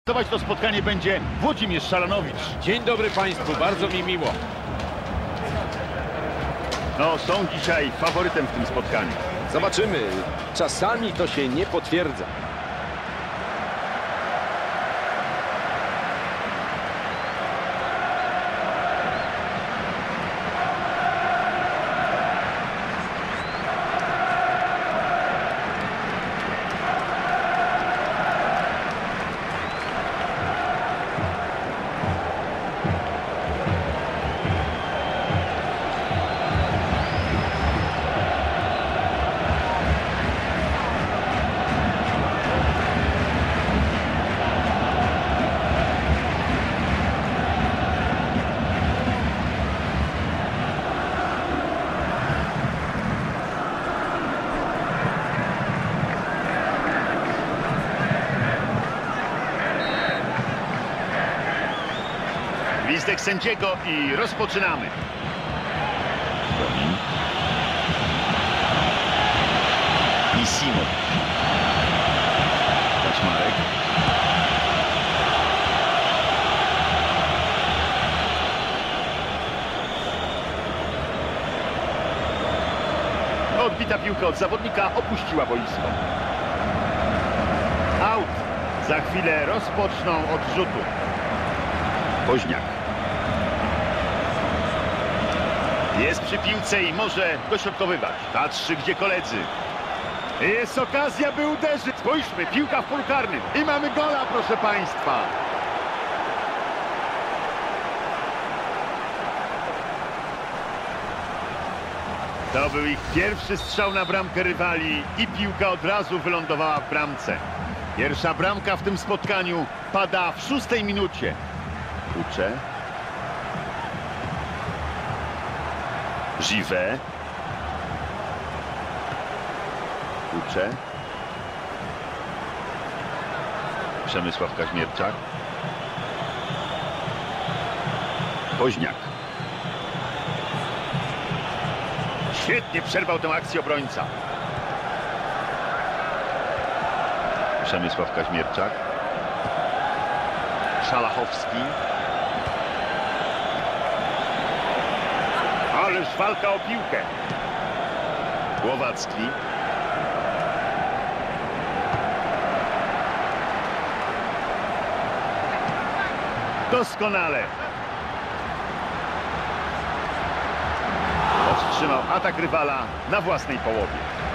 Zobacz, to spotkanie będzie Włodzimierz Szaranowicz. Dzień dobry Państwu, bardzo mi miło. No, są dzisiaj faworytem w tym spotkaniu. Zobaczymy. Czasami to się nie potwierdza. Gwizdek sędziego i rozpoczynamy. I Simon. Kaczmarek. Odbita piłka od zawodnika opuściła boisko. Out. Za chwilę rozpoczną od rzutu. Woźniak. Jest przy piłce i może dośrodkowywać. Patrzy, gdzie koledzy. Jest okazja, by uderzyć. Spójrzmy, piłka w polu karnym. I mamy gola, proszę Państwa. To był ich pierwszy strzał na bramkę rywali i piłka od razu wylądowała w bramce. Pierwsza bramka w tym spotkaniu pada w 6. minucie. Ucze. Żywe. Ucze. Przemysław Kaźmierczak. Woźniak. Świetnie przerwał tę akcję obrońca. Przemysław Kaźmierczak. Szalachowski. Ależ walka o piłkę. Głowacki. Doskonale. Powstrzymał atak rywala na własnej połowie.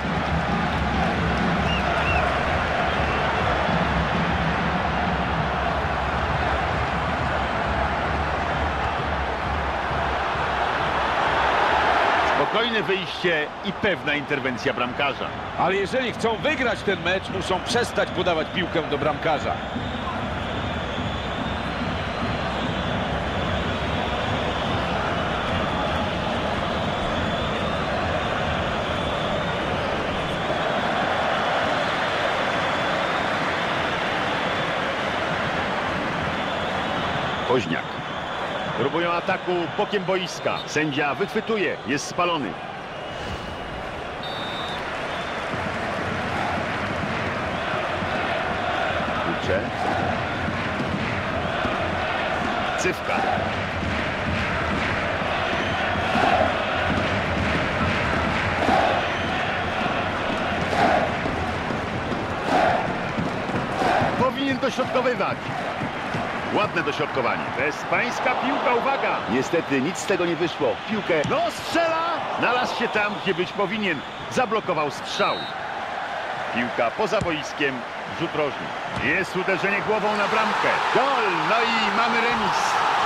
Spokojne wyjście i pewna interwencja bramkarza. Ale jeżeli chcą wygrać ten mecz, muszą przestać podawać piłkę do bramkarza. Woźniak. Próbują ataku bokiem boiska. Sędzia wychwytuje. Jest spalony. Ucze. Cywka. Powinien dośrodkowywać. Ładne dośrodkowanie. Bezpańska piłka, uwaga! Niestety nic z tego nie wyszło. Piłkę, no strzela! Znalazł się tam, gdzie być powinien. Zablokował strzał. Piłka poza boiskiem, rzut rożny. Jest uderzenie głową na bramkę. Gol! No i mamy remis.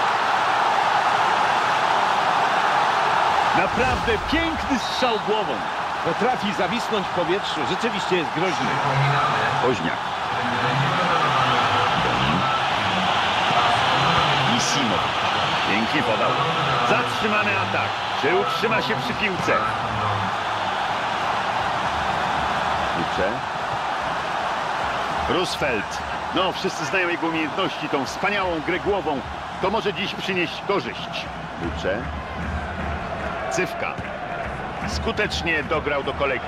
Naprawdę piękny strzał głową. Potrafi zawisnąć w powietrzu. Rzeczywiście jest groźny. Woźniak. Simon. Pięknie podał. Zatrzymany atak. Czy utrzyma się przy piłce? Ucze. Roosevelt. No, wszyscy znają jego umiejętności, tą wspaniałą grę głową. To może dziś przynieść korzyść. Ucze. Cywka. Skutecznie dograł do kolegi.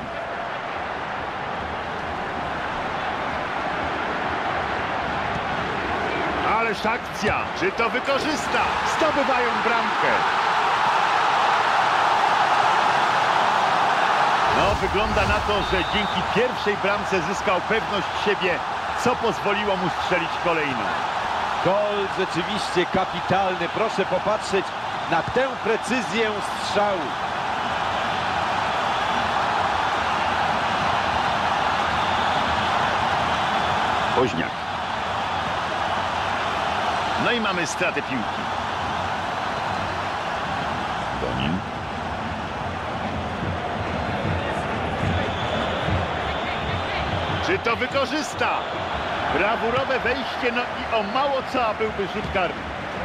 ależ akcja. Czy to wykorzysta? Zdobywają bramkę. No, wygląda na to, że dzięki pierwszej bramce zyskał pewność siebie, co pozwoliło mu strzelić kolejną. Gol rzeczywiście kapitalny. Proszę popatrzeć na tę precyzję strzału. Woźniak. No i mamy stratę piłki. Donin. Czy to wykorzysta? Brawurowe wejście, no i o mało co, a byłby rzut karny.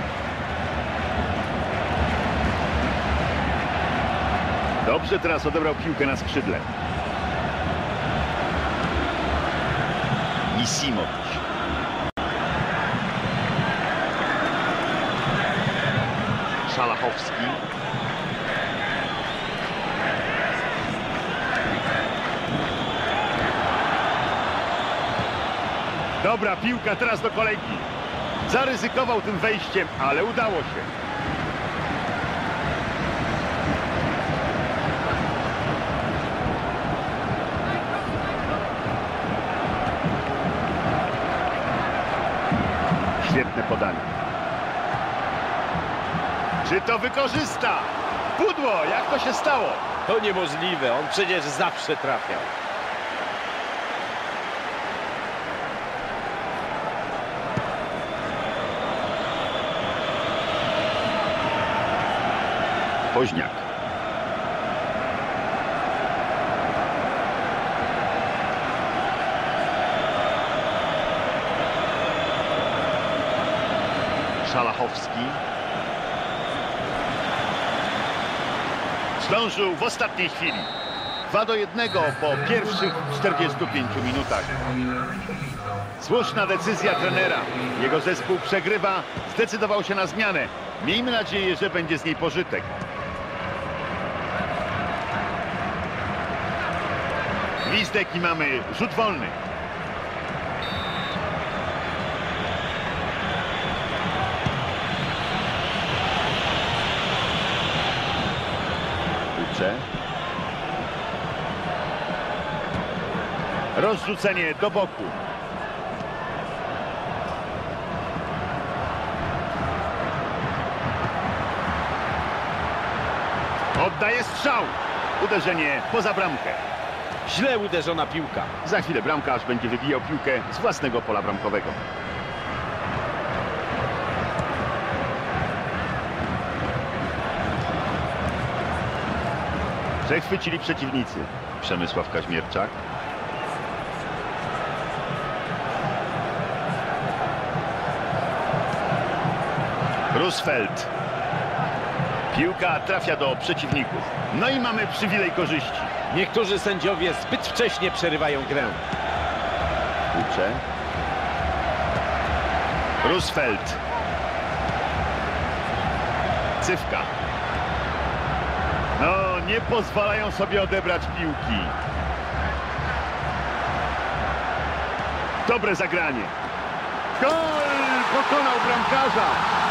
Dobrze teraz odebrał piłkę na skrzydle. Isimowicz. Szalachowski. Dobra piłka teraz do kolegi. Zaryzykował tym wejściem, ale udało się. Świetne podanie. Czy to wykorzysta? Pudło, jak to się stało? To niemożliwe, on przecież zawsze trafiał. Woźniak. Szalachowski. Zdążył w ostatniej chwili. 2-1 po pierwszych 45 minutach. Słuszna decyzja trenera. Jego zespół przegrywa, zdecydował się na zmianę. Miejmy nadzieję, że będzie z niej pożytek. Gwizdek i mamy rzut wolny. Ucze. Rozrzucenie do boku. Oddaje strzał. Uderzenie poza bramkę. Źle uderzona piłka. Za chwilę bramkarz będzie wybijał piłkę z własnego pola bramkowego. Przechwycili przeciwnicy. Przemysław Kaźmierczak. Roosevelt. Piłka trafia do przeciwników. No i mamy przywilej korzyści. Niektórzy sędziowie zbyt wcześnie przerywają grę. Ucze. Roosevelt. Cywka. No, nie pozwalają sobie odebrać piłki. Dobre zagranie. Gol! Pokonał bramkarza.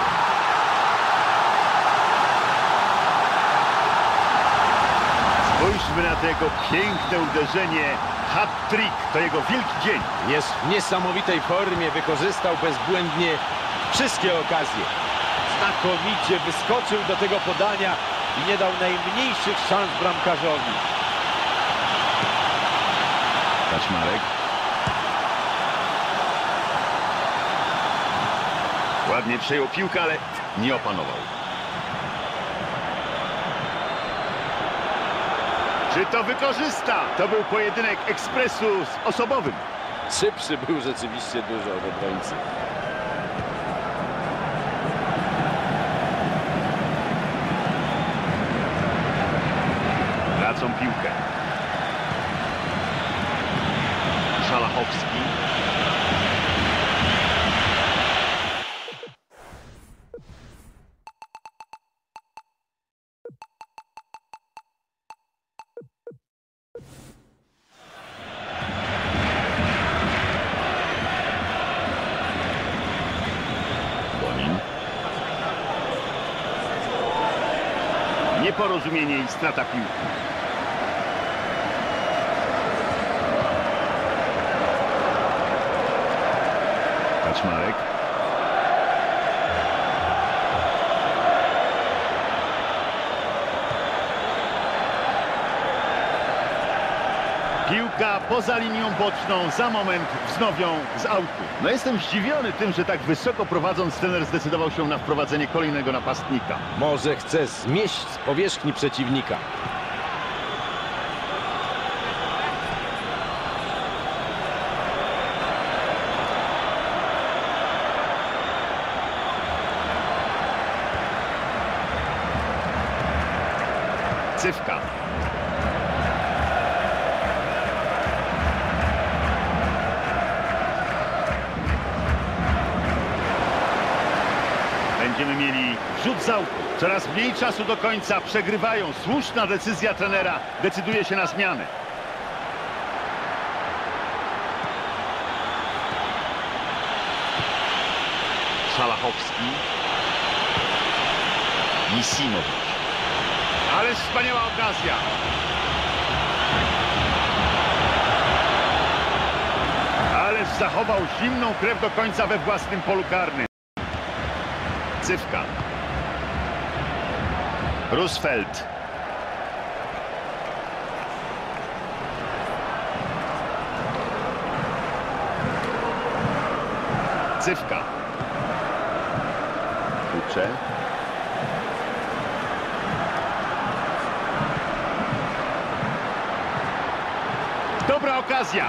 Spójrzmy na tego piękne uderzenie. Hat-trick to jego wielki dzień. Jest w niesamowitej formie, wykorzystał bezbłędnie wszystkie okazje. Znakomicie wyskoczył do tego podania i nie dał najmniejszych szans bramkarzowi. Kaczmarek. Ładnie przejął piłkę, ale nie opanował. Czy to wykorzysta? To był pojedynek ekspresu z osobowym. Szybszy był rzeczywiście dużo od obrońcy. Tracą piłkę. Szalachowski. nieporozumienie i strata piłki. Kaczmarek. Piłka poza linią boczną, za moment wznowią z autu. No jestem zdziwiony tym, że tak wysoko prowadząc trener zdecydował się na wprowadzenie kolejnego napastnika. Może chce zmieść z powierzchni przeciwnika. Cywka. Będziemy mieli rzut z autu. Coraz mniej czasu do końca, przegrywają. Słuszna decyzja trenera decyduje się na zmianę. Szalachowski. Misimowicz. Ależ wspaniała okazja. Ależ zachował zimną krew do końca we własnym polu karnym. Cywka. Roosevelt. Cywka. Ucze. Dobra okazja.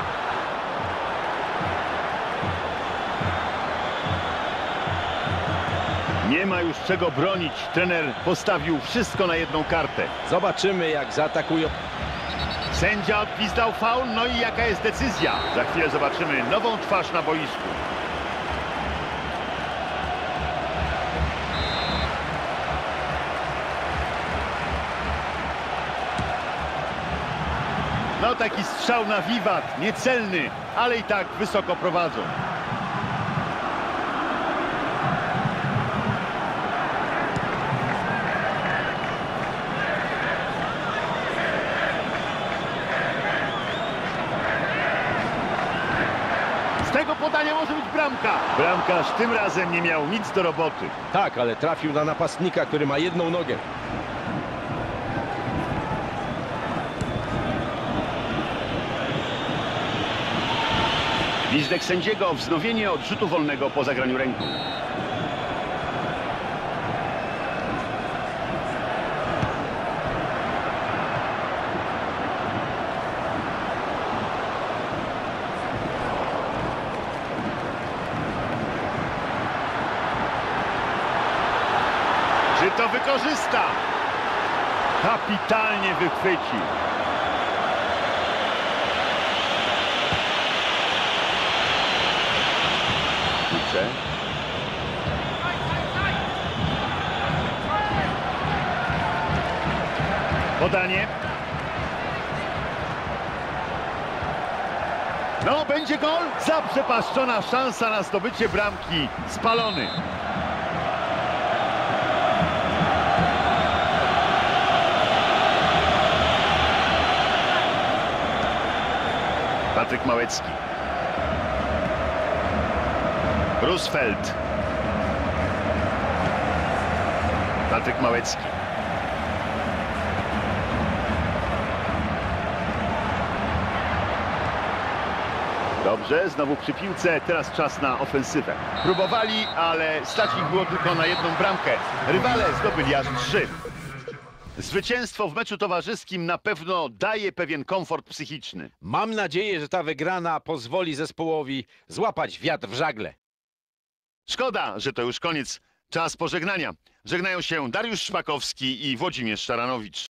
Nie ma już czego bronić. Trener postawił wszystko na jedną kartę. Zobaczymy, jak zaatakują. Sędzia odgwizdał faul, no i jaka jest decyzja? Za chwilę zobaczymy nową twarz na boisku. No taki strzał na wiwat, niecelny, ale i tak wysoko prowadzą. Z tego podania może być bramka. Bramkarz tym razem nie miał nic do roboty. Tak, ale trafił na napastnika, który ma jedną nogę. Gwizdek sędziego, wznowienie odrzutu wolnego po zagraniu ręką. Czy to wykorzysta? Kapitalnie wychwycił. Podanie. No, będzie gol. Zaprzepaszczona szansa na zdobycie bramki. Spalony. Patryk Małecki. Roosevelt. Patryk Małecki. Dobrze, znowu przy piłce, teraz czas na ofensywę. Próbowali, ale stać ich było tylko na jedną bramkę. Rywale zdobyli aż 3. Zwycięstwo w meczu towarzyskim na pewno daje pewien komfort psychiczny. Mam nadzieję, że ta wygrana pozwoli zespołowi złapać wiatr w żagle. Szkoda, że to już koniec. Czas pożegnania. Żegnają się Dariusz Szpakowski i Włodzimierz Szaranowicz.